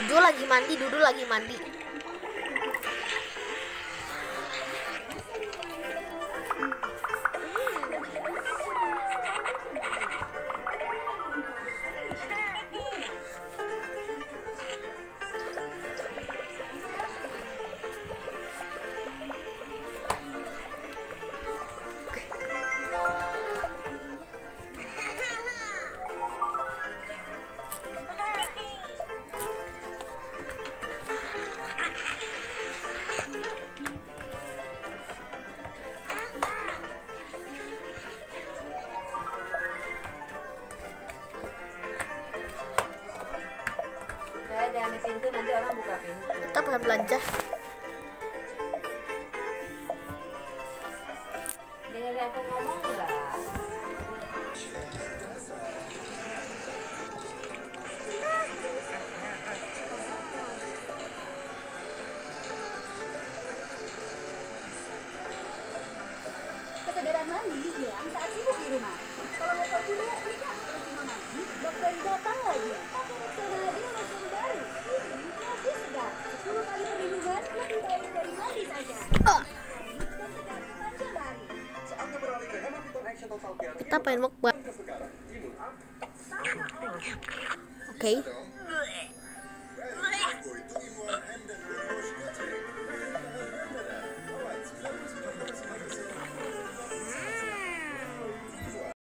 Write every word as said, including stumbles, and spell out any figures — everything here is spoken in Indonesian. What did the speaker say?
Dudu lagi mandi, Dudu lagi mandi. Jangan di pintu, nanti orang buka pintu. Kita pengen belanja. Dengerin aku ngomong nggak? Kesadaran mandi hilang saat sibuk di rumah. Kalau mau tahu juga, ini kan cuma mandi, dokter datang lagi. Pakai Rexona dengan lotion baru. Ini masih segar. sepuluh kali perlindungan lebih baik dari mandi saja. Ah. Dan segar sepanjang hari. Saatnya beralih ke Hemaviton Action Total Care. Kita pengen mukbang. Sekarang, imun Oke.